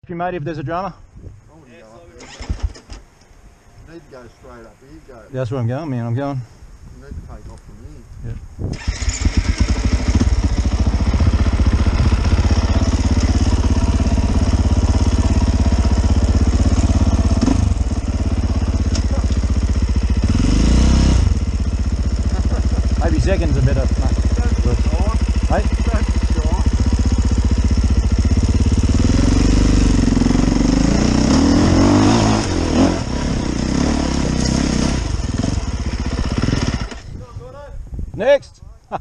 You mate, if there's a drama? I wouldn't go up there. You need to go straight up here, go. That's where I'm going, man. I'm going. You need to take off from here. Yep. Maybe seconds are better. Hey? Next!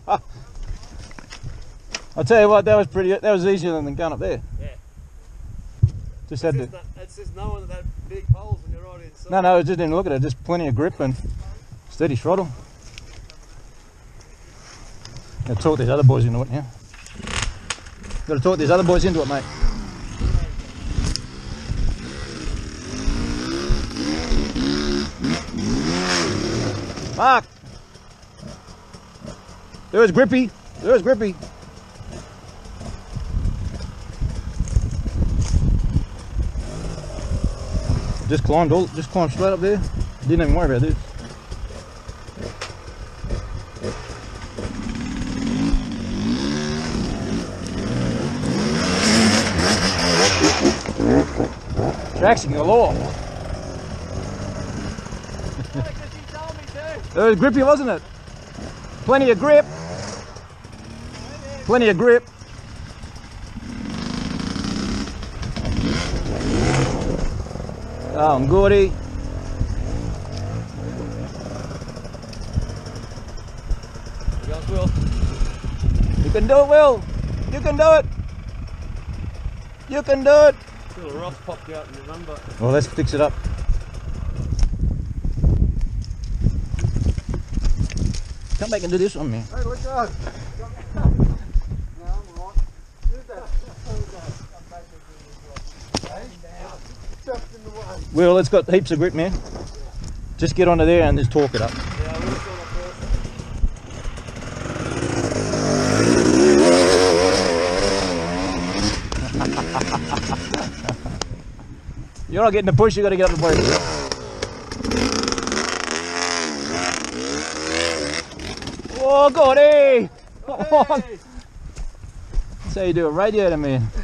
I'll tell you what, that was easier than going up there. Yeah. Just had to. It's just knowing that big holes when you're right inside. No, I just didn't look at it. Just plenty of grip and steady throttle. Gotta talk these other boys into it now. Gotta talk these other boys into it, mate. Mark! There's Grippy. There's Grippy. Just climbed straight up there. Didn't even worry about this. Traction galore. It was grippy, wasn't it? Plenty of grip. Plenty of grip. Oh, goody. You can do it, Will. You can do it. You can do it. Still a rock popped out in the number. Well, let's fix it up. Come back and do this one, man. Hey, let go. No, I'm right. Do that. Chucked in the way. Will, it's got heaps of grip, man. Just get onto there and just torque it up. Yeah, I would have thought You're not getting the push, you got to get up the brake. Oh, God, hey! Come on! That's how you do a radiator, man.